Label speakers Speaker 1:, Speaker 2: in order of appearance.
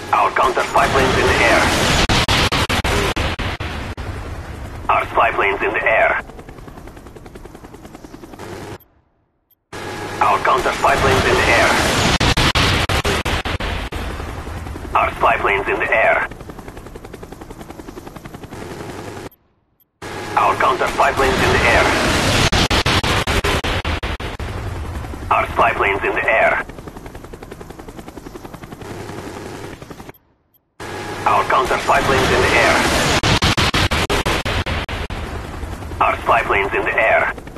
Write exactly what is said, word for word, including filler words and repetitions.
Speaker 1: Our counter spy planes in the air. Our spy planes in the air. Our counter spy planes in the air. Our spy planes in the air. Our counter spy planes in the air. Our spy planes in the air. Our counter spy planes in the air. Our spy planes in the air.